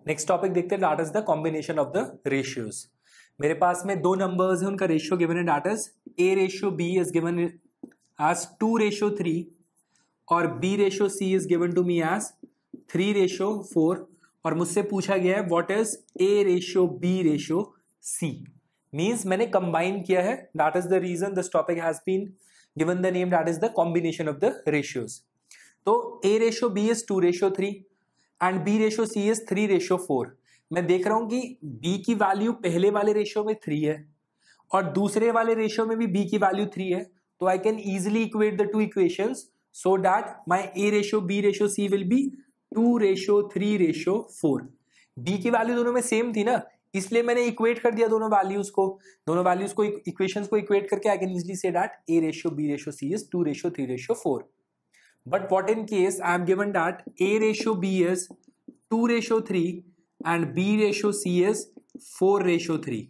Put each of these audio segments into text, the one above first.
Next topic देखते हैं, that is the combination of the ratios. मेरे पास में दो नंबर्स हैं, उनका रेशियो गिवन है, that is a ratio b is given as 2:3 और b ratio c is given to me as 3:4 और मुझसे पूछा गया है what is a ratio b ratio c। Means मैंने कंबाइन किया है, that is the reason this topic has been given the name, that is the combination of the ratios. तो a ratio b is 2:3 एंड b ratio c is 3:4। मैं देख रहा हूं कि b की वैल्यू पहले वाले रेशियो में 3 है और दूसरे वाले रेशियो में भी b की वैल्यू 3 है, तो I can easily equate the two equations so that my a ratio b ratio c will be 2:3:4। b की वैल्यू दोनों में सेम थी ना, इसलिए मैंने इक्वेट कर दिया दोनों वैल्यूज को इक्वेशंस को इक्वेट करके I can easily say that a ratio b ratio c is 2:3:4। But what in case I am given that a ratio b is 2:3 and b ratio c is 4:3,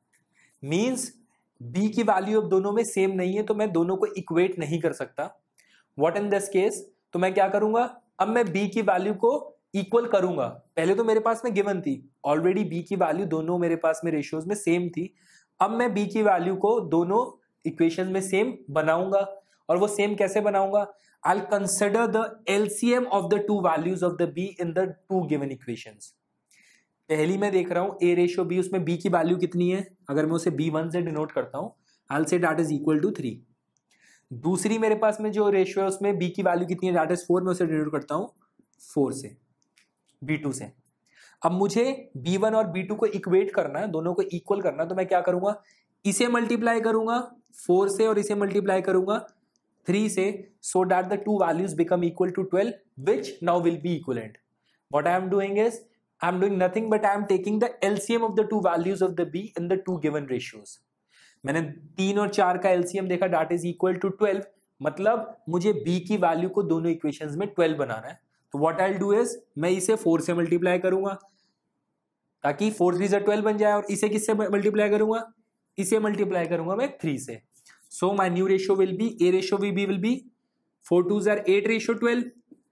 means b की value अब दोनों में same नहीं है, तो मैं दोनों को इक्वेट नहीं कर सकता। What in this case? तो मैं क्या करूंगा, अब मैं b की वैल्यू को इक्वल करूंगा। पहले तो मेरे पास में गिवन थी ऑलरेडी, b की वैल्यू दोनों मेरे पास में रेशियोज में सेम थी। अब मैं b की वैल्यू को दोनों इक्वेशन में सेम बनाऊंगा, और वो सेम कैसे बनाऊंगा, I'll consider the LCM of the two values of the b in the two given equations। पहली मैं देख रहा हूं a रेशियो b, उसमें b की वैल्यू कितनी है, अगर मैं उसे b1 से डिनोट करता हूं I'll say that is equal to 3। दूसरी मेरे पास में जो रेशियो है उसमें b की वैल्यू कितनी है, that is 4, मैं उसे डिनोट करता हूं 4 से, b2 से। अब मुझे b1 और b2 को इक्वेट करना है, दोनों को इक्वल करना है, तो मैं क्या करूंगा, इसे मल्टीप्लाई करूंगा 4 से और इसे मल्टीप्लाई करूंगा 3 से, so that the two values become equal to 12, which now will be equivalent। What I am doing is, I am doing nothing but I am taking the LCM of the two values of the b in the two given ratios। मैंने 3 और 4 का LCM देखा, that is equal to 12, मतलब मुझे b की value को दोनों equations में 12 बनाना है। तो what I'll do is, मैं इसे 4 से मल्टीप्लाई करूंगा ताकि 4 3 से 12 बन जाए, और इसे किससे मल्टीप्लाई करूंगा, इसे मल्टीप्लाई करूंगा मैं 3 से। So my new ratio will be a ratio b will be 4 2s are 8:12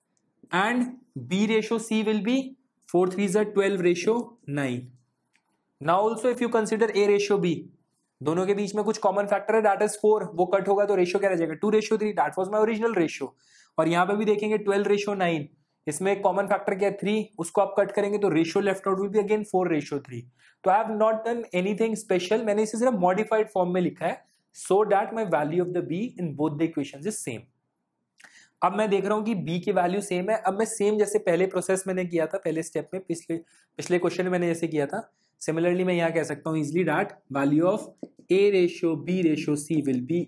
and b ratio c will be 4 3s are 12:9। Now also if you consider a ratio b, दोनों के बीच में कुछ कॉमन फैक्टर है, that is 4, वो cut होगा तो ratio क्या रह जाएगा 2:3, that was my original ratio। और यहाँ पे भी देखेंगे 12:9, इसमें एक कॉमन फैक्टर क्या है 3, उसको आप कट करेंगे तो ratio left out will be again 4:3। तो I have not done anything special, मैंने इसे सिर्फ मॉडिफाइड फॉर्म में लिखा है so that my value of the b in both the equations is same। अब मैं देख रहा हूं कि b की वैल्यू सेम है। अब मैं सेम जैसे पहले प्रोसेस मैंने किया था, पहले स्टेप में, पिछले क्वेश्चन में मैंने जैसे किया था, सिमिलरली मैं यहां कह सकता हूं easily that value of a ratio b ratio c will be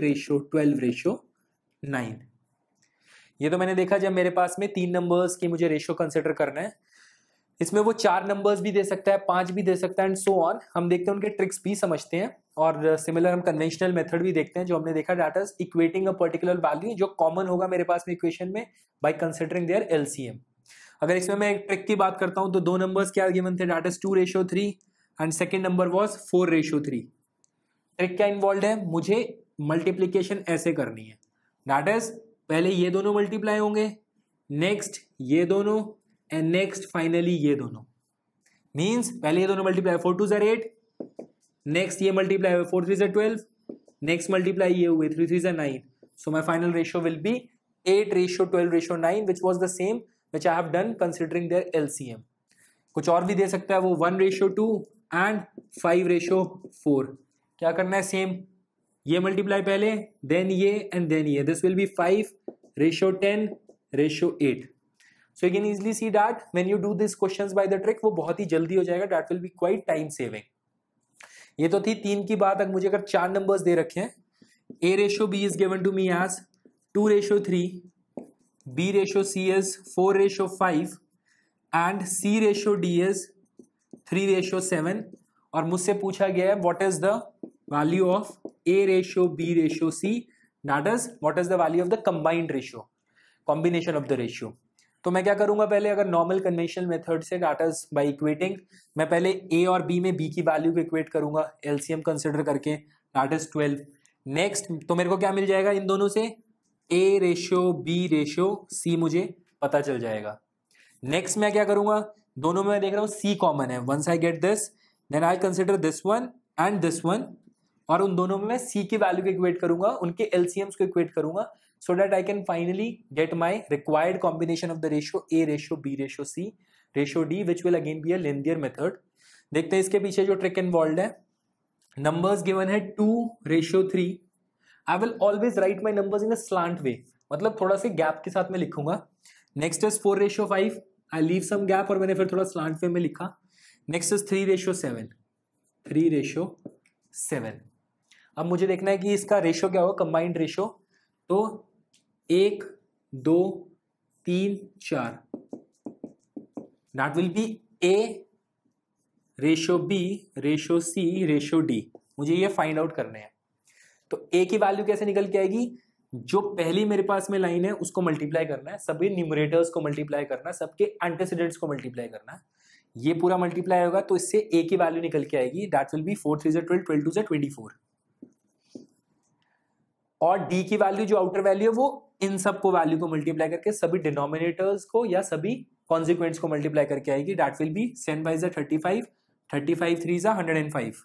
8:12:9। ये तो मैंने देखा जब मेरे पास में 3 नंबर्स की मुझे रेशियो कंसिडर करना है, इसमें वो 4 नंबर्स भी दे सकता है, 5 भी दे सकता है एंड सो ऑन। हम देखते हैं उनके ट्रिक्स भी समझते हैं, और सिमिलर हम कन्वेंशनल मेथड भी देखते हैं जो हमने देखा, that is equating a particular value जो कॉमन होगा मेरे पास में इक्वेशन में बाय कंसीडरिंग देयर एलसीएम। अगर इसमें मैं एक ट्रिक की बात करता हूं तो 2 नंबर्स क्या गिवन थे, that is 2:3 and second number was 4:3। Trick क्या इन्वॉल्व है, मुझे मल्टीप्लीकेशन ऐसे करनी है, दैट इज पहले ये दोनों मल्टीप्लाई होंगे, नेक्स्ट ये दोनों, एंड नेक्स्ट फाइनली ये दोनों। मींस पहले ये दोनों मल्टीप्लाई 4 2s are 8, नेक्स्ट ये मल्टीप्लाई हुए 4 3s are 12, नेक्स्ट मल्टीप्लाई ये हुए 3 3s are 9। So my final ratio will be 8:12:9 which was the same which I have done considering their LCM। कुछ और भी दे सकता है वो 1:2 एंड 5:4। क्या करना है, सेम ये मल्टीप्लाई पहले, देन ये एंड देन ये, this will be 5:10:8। So you can easily see that when you do these questions by the trick, वो बहुत ही जल्दी हो जाएगा, that will be quite time saving। ये तो थी 3 की बात। अगर मुझे 4 नंबर्स दे रखे हैं, a ratio b is given to me as 2:3, b ratio c is 4:5 and c ratio d is 3:7, और मुझसे पूछा गया है what is the value of a ratio b ratio c, that is what is the value of the combined ratio, combination of the ratio। तो मैं क्या करूंगा, पहले अगर नॉर्मल कन्वेंशनल मेथड से, दैट इज बाय इक्वेटिंग, मैं पहले a और b में b की वैल्यू को इक्वेट करूंगा एलसीएम कंसीडर करके, दैट इज 12। नेक्स्ट तो मेरे को क्या मिल जाएगा इन दोनों से, a ratio b ratio c मुझे पता चल जाएगा। नेक्स्ट मैं क्या करूंगा, दोनों में मैं देख रहा हूँ C कॉमन है. Once I get this then I consider this one and this one, और उन दोनों में मैं C की वैल्यू को इक्वेट करूंगा, उनके LCMs को इक्वेट करूंगा, so that I can finally get my required combination of the ratio A ratio B ratio C ratio D, which will again be a linear method. देखते हैं इसके पीछे जो ट्रिक इन्वॉल्व है. नंबर्स गिवन है 2:3. I will always write my numbers in a slant way, मतलब थोड़ा से गैप के साथ में लिखूंगा. Next is 4:5. I leave some gap और मैंने फिर थोड़ा स्लांट वे में लिखा. Next is 3:7. 3:7. अब मुझे देखना है कि इसका रेशियो क्या होगा, कंबाइंड रेशियो. तो 1, 2, 3, 4. That will be A ratio B ratio C ratio D. मुझे ये फाइंड आउट करने हैं. तो A की वैल्यू कैसे निकल के आएगी, जो पहली मेरे पास में लाइन है उसको मल्टीप्लाई करना है, सभी न्यूमरेटर्स को मल्टीप्लाई करना है, सबके एंटीसीडेंट्स को मल्टीप्लाई करना है. ये पूरा मल्टीप्लाई होगा तो इससे A की वैल्यू निकल के आएगी. That will be 4 3 12 12 2 24. और D की वैल्यू जो आउटर वैल्यू है वो इन सब को वैल्यू को मल्टीप्लाई करके सभी डिनोमिनेटर्स को या सभी कॉन्सिक्वेंट्स को मल्टीप्लाई करके आएगी. That will be 7 5 35, 35 3 105.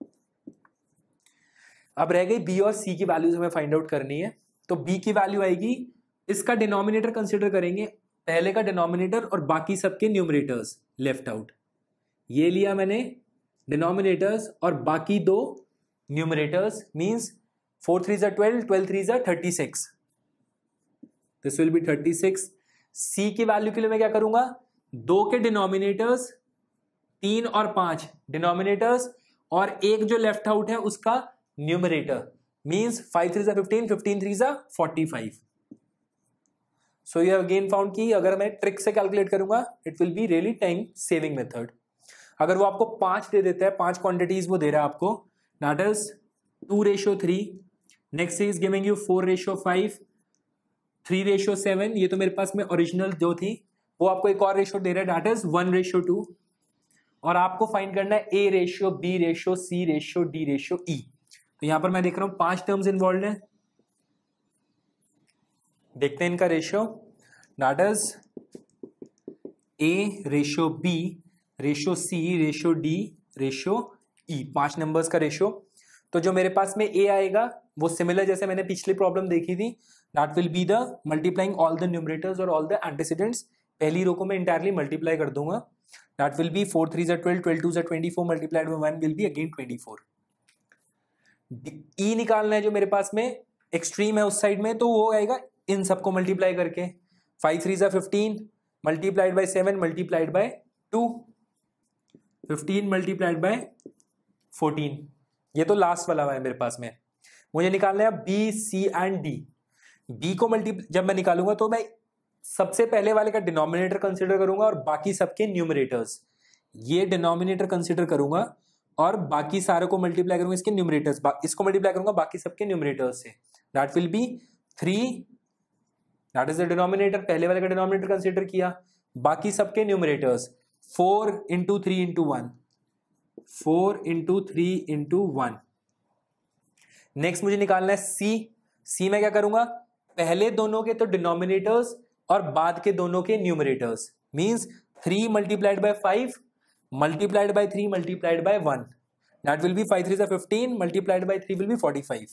अब रह गई B और C की वैल्यूज हमें फाइंड आउट करनी है. तो B की वैल्यू आएगी, इसका डिनोमिनेटर कंसिडर करेंगे, पहले का डिनोमिनेटर और बाकी सबके न्यूमरेटर्स लेफ्ट आउट. ये लिया मैंने डिनोमिनेटर्स और बाकी दो numerators, means 4 3 12, 12 3 36. This will be 36. C की वैल्यू के लिए मैं क्या करूंगा, 2 के डिनोमिनेटर्स 3 और 5 डिनोमिनेटर्स और एक जो लेफ्ट आउट है उसका numerator, means 5 3 15, 15 3 45. So you have again found कि अगर मैं ट्रिक से कैलकुलेट करूंगा it will be really time saving method. अगर वो आपको 5 दे देता है, 5 क्वांटिटीज वो दे रहा है आपको, that is 2:3. Next is giving you 4:5, 3:7. ये तो मेरे पास में ओरिजिनल जो थी, वो आपको एक और रेशियो दे रहा है, दैट इज 1:2. और आपको फाइंड करना है A ratio B ratio C ratio D ratio E. तो यहां पर मैं देख रहा हूं 5 टर्म्स इन्वॉल्व है. देखते हैं इनका ratio. That is A ratio B ratio C ratio D ratio E. 5 numbers का रेशियो. तो जो मेरे पास में A आएगा वो सिमिलर जैसे मैंने पिछली प्रॉब्लम देखी थी, that will be the multiplying all the numerators और ऑल द एंटीसीडेंट्स. पहली रो को मैं इंटायरली मल्टीप्लाई कर दूंगा. दैट will be 4 3 12, 12 2 24 multiplied by 1 will be again 24. E निकालना है जो मेरे पास में एक्सट्रीम है उस साइड में, तो वो आएगा इन सबको मल्टीप्लाई करके. 5 3 15 multiplied by 7 multiplied by 2, 15 multiplied by 14. ये तो लास्ट वाला है मेरे पास में. मुझे निकालना है B C and D. B को जब मैं निकालूंगा तो मैं सबसे पहले वाले का डिनोमिनेटर कंसीडर करूंगा और बाकी सबके न्यूमरेटर्स. ये डिनोमिनेटर कंसीडर करूंगा और बाकी सारे को मल्टीप्लाई करूंगा इसके न्यूमरेटर्स, इसको मल्टीप्लाई करूंगा बाकी सबके न्यूमरेटर्स से. That will be 3. That is the denominator. पहले वाले का डिनोमिनेटर कंसीडर किया, बाकी सबके न्यूमरेटर्स 4 × 3 × 1, 4 × 3 × 1. नेक्स्ट मुझे निकालना है C में क्या करूंगा, पहले दोनों के तो डिनोमिनेटर्स और बाद के दोनों के numerators, means 3 multiplied by 5 multiplied by 3 multiplied by 1. That will be 5 3 15 multiplied by 3 will be 45.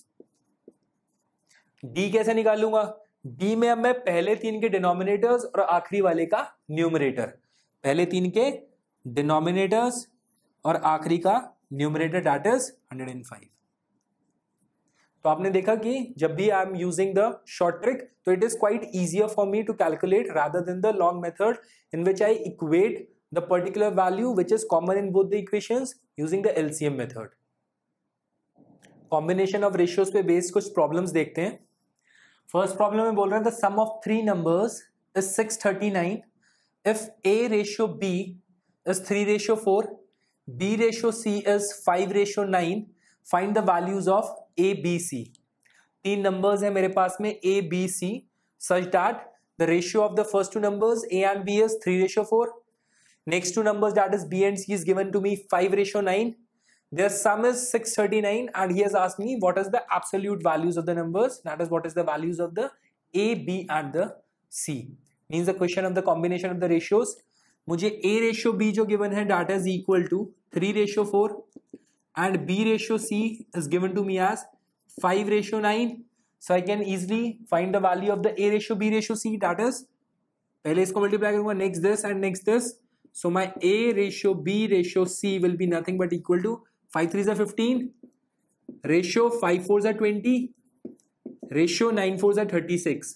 D कैसे निकालूंगा, D में अब मैं पहले 3 के डिनोमिनेटर्स और आखिरी वाले का न्यूमरेटर, पहले 3 के डिनोमिनेटर्स और आखिरी का न्यूमरेटर दैट इज 105. तो आपने देखा कि जब भी I am using the short trick तो it is quite easier for me to calculate rather than the long method in which I equate the particular value which is common in both the equations using the LCM method. Combination of ratios पे based कुछ problems देखते हैं. First problem में बोल रहे हैं the sum of 3 numbers is 639 if A ratio B is 3:4, B ratio C is 5:9. Find the values of A, B, C. 3 numbers है मेरे पास में A, B, C such that the ratio of the first 2 numbers A and B is 3:4. Next 2 numbers that is B and C is given to me 5:9. Their sum is 639 and he has asked me what is the absolute values of the numbers, that is what is the values of the A, B and the C. Means the question of the combination of the ratios. मुझे A ratio B जो given है that is equal to 3:4 and B ratio C is given to me as 5:9. So I can easily find the value of the A ratio B ratio C that is, पहले इसको multiply करूंगा, next this and next this. So my A ratio B ratio C will be nothing but equal to 5 3s are 15, ratio 5 4s are 20, ratio 9 4s are 36.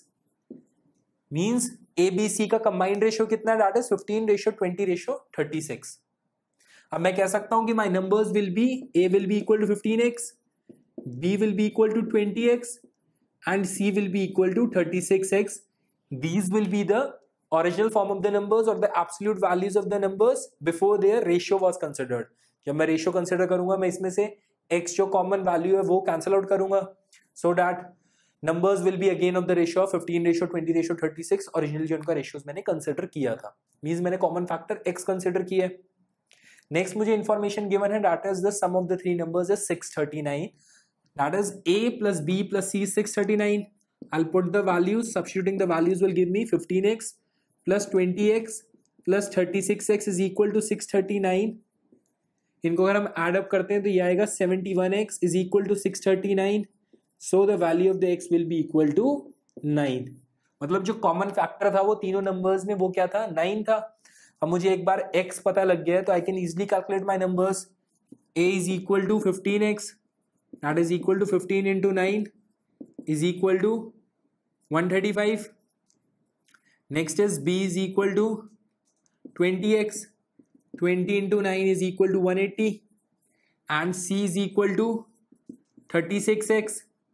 Means ABC का combined ratio कितना है that is 15:20:36. अब मैं कह सकता हूं कि my numbers will be A will be equal to 15x, B will be equal to 20x and C will be equal to 36x. These will be the original form of the numbers or the absolute values of the numbers before their ratio was considered. जब मैं ratio consider करूंगा मैं इसमें से x जो common value है वो cancel out करूंगा, so that numbers will be again of the ratio of 15:20:36. Original जो उनका रेशियोज मैंने कंसिडर किया था, मींस मैंने कॉमन फैक्टर x कंसिडर किया है. नेक्स्ट मुझे इंफॉर्मेशन गिवन है that is the sum of the three numbers is 639. That is A plus B plus C is 639. I'll put the values. Substituting the values will give me 15x plus 20x plus 36x is equal to 639. इनको अगर हम add up करते हैं तो ये आएगा 71x is equal to 639. So the value of the x will be equal to 9. मतलब जो common factor था वो तीनों numbers में वो क्या था, 9 था. अब मुझे एक बार x पता लग गया है तो I can easily calculate my numbers. A is equal to 15x. That is equal to 15 into 9 is equal to 135. Next is B is equal to 20x. 20 into 9 is equal to 180. And C is equal to 36x.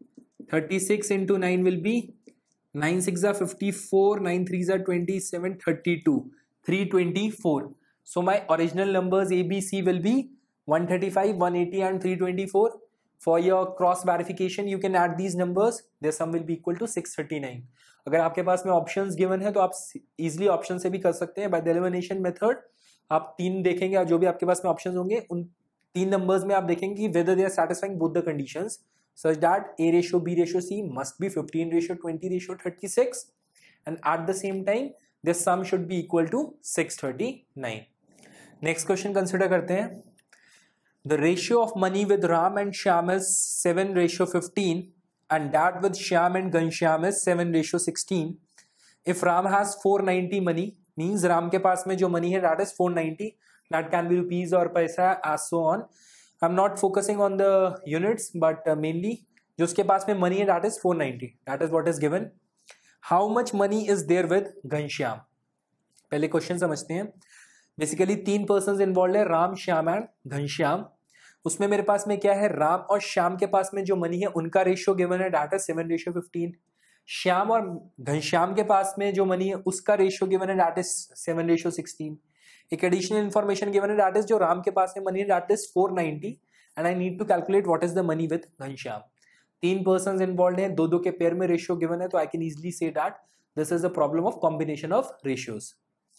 36 into 9 will be 9 6 are 54, 9 3s are 27, 32. 324. So my original numbers A, B, C will be 135, 180 and 324. For your cross verification you can add these numbers, their sum will be equal to 639. अगर आपके पास में options given है तो आप easily option से भी कर सकते हैं. बाय द एलिमिनेशन मेथड आप तीन देखेंगे, जो भी आपके पास में ऑप्शंस होंगे उन तीन नंबर्स में आप देखेंगे कि whether they are satisfying both the conditions such that A ratio B ratio C must be 15:20:36 and at the same time their sum should be equal to 639. Next question consider करते हैं. The ratio of money with Ram and Shyam is 7:15 and that with Shyam and Ghanshyam is 7:16. If Ram has 490 money, means Ram के पास में जो money है that is 490. That can be rupees और पैसा as so on. I'm not focusing on the units but mainly जो उसके पास में money है that is 490. That is what is given. How much money is there with Ghanshyam? पहले question समझते हैं. Basically 3 person involve है, राम श्याम एंड घनश्याम. उसमें मेरे पास में क्या है, राम और श्याम के पास में जो मनी है उनका रेशियो गिवन है दैट इज 7:15. श्याम और घनश्याम के पास में जो मनी है उसका रेशियो गिवन है दैट इज 7:16. एक एडिशनल इन्फॉर्मेशन गिवन है दैट इज जो राम के पास में मनी है that is 490 and I need to calculate what is the money with Ghanshyam. 3 person involve है, दो के पेयर में रेशियो गिवन है, तो I can easily say that this is a problem of combination of ratios.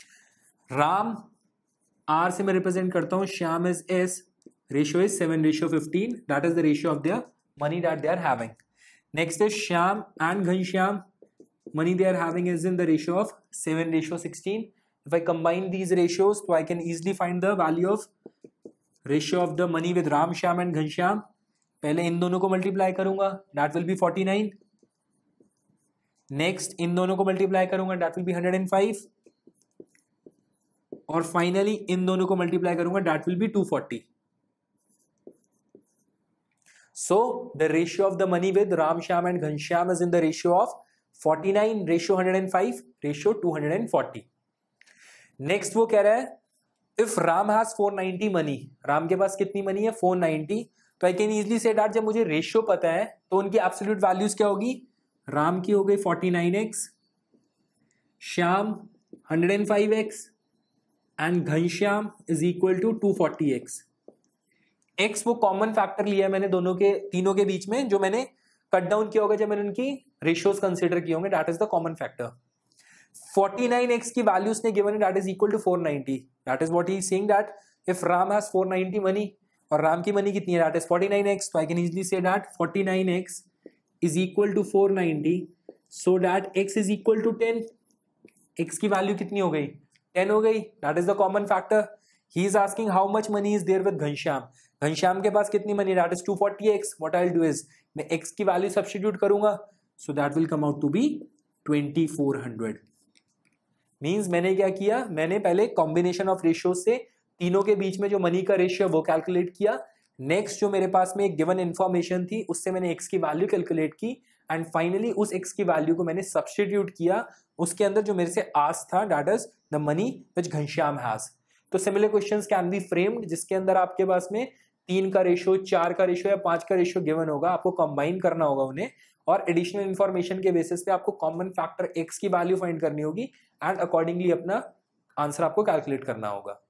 Ram R से मैं represent करता हूं, Shyam is S, ratio is 7:15. That is the ratio of their money that they are having. Next is Shyam and Ghanshyam. Money they are having is in the ratio of 7:16. If I combine these ratios, so I can easily find the value of ratio of the money with Ram, Shyam and Ghanshyam. पहले इन दोनों को multiply करूंगा, that will be 49. Next इन दोनों को multiply करूंगा, that will be 105. और finally in दोनों को मल्टीप्लाई करूंगा, that will be 240. So the ratio of the money with Ram, Shyam and Ghanshyam is in the ratio of 49, ratio 105, ratio 240. Next वो कह रहा है if Ram has 490 money, Ram के पास कितनी मनी है 490, तो I can easily say that जब मुझे रेशियो पता है तो उनकी एब्सोल्यूट वैल्यूज क्या होगी, राम की हो गई 49x, Shyam 105x and Ghanshyam is equal to 240x. X वो कॉमन फैक्टर लिया है मैंने दोनों के तीनों के बीच में, जो मैंने कट डाउन किया होगा जब मैंने उनकी रेशियोज कंसीडर किए होंगे, that is the common factor. 49x की वैल्यूज ने गिवन है that is equal to 490. That is what he is saying that if Ram has 490 money और राम की मनी कितनी है दैट इज 49x, तो आई कैन इजीली से that 49x is equal to 490, so that x is equal to 10. x की value कितनी हो गई 10 हो गई, that is the common factor. He is asking how much money is there with Ghanshyam. Ghanshyam के पास कितनी money, that is 240x. What I will do is मैं x की वैल्यू सब्स्टिट्यूट करूंगा, so that will come out to be 2400. Means मैंने क्या किया, मैंने पहले कॉम्बिनेशन ऑफ रेशियो से तीनों के बीच में जो मनी का रेशियो वो कैलकुलेट किया. नेक्स्ट जो मेरे पास में एक गिवन इन्फॉर्मेशन थी उससे मैंने x की वैल्यू कैलकुलेट की एंड फाइनली उस x की वैल्यू को मैंने सब्स्टिट्यूट किया उसके अंदर जो मेरे से आस्क था, that is the money which Ghanshyam has. तो similar questions can be framed जिसके अंदर आपके पास में 3 का रेशियो, 4 का रेशियो या 5 का रेशियो गिवन होगा. आपको कंबाइन करना होगा उन्हें और एडिशनल इन्फॉर्मेशन के बेसिस पे आपको कॉमन फैक्टर x की वैल्यू फाइंड करनी होगी एंड अकॉर्डिंगली अपना आंसर आपको कैलकुलेट करना होगा.